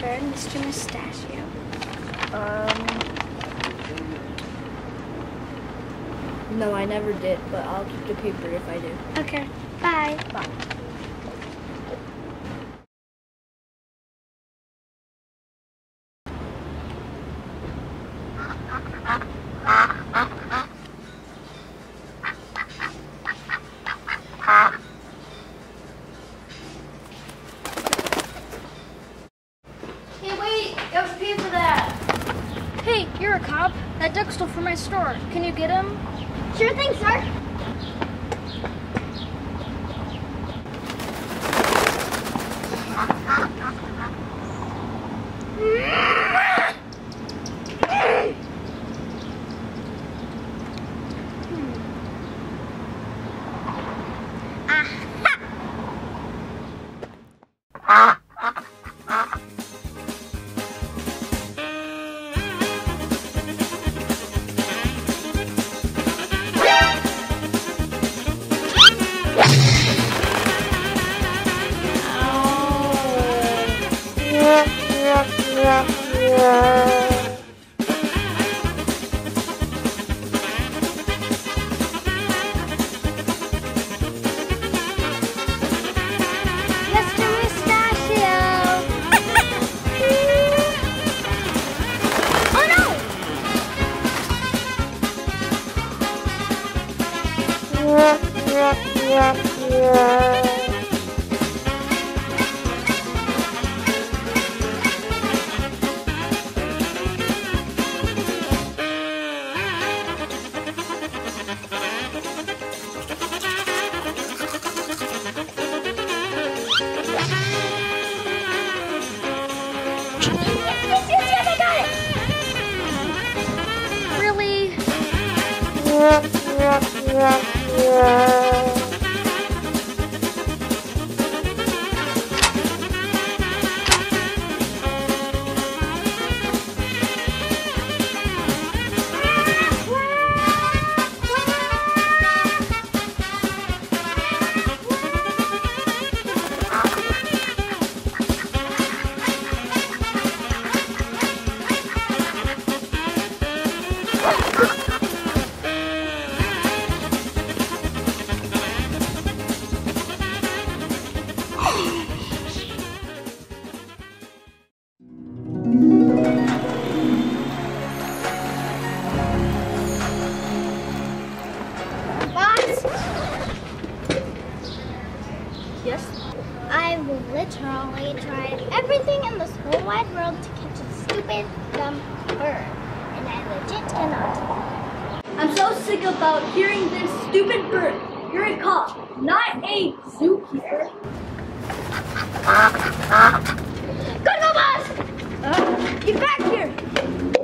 paper, Mr. Mustachio? No, I never did, but I'll keep the paper if I do. Okay, bye. Bye. Hey, wait! You have to pay for that! Hey, you're a cop. That duck stole from my store. Can you get him? Sure thing, sir. Yes? I've literally tried everything in this whole wide world to catch a stupid, dumb bird. And I legit cannot. I'm so sick about hearing this stupid bird. You're a cop, not a zookeeper. Go, boss! Get back here!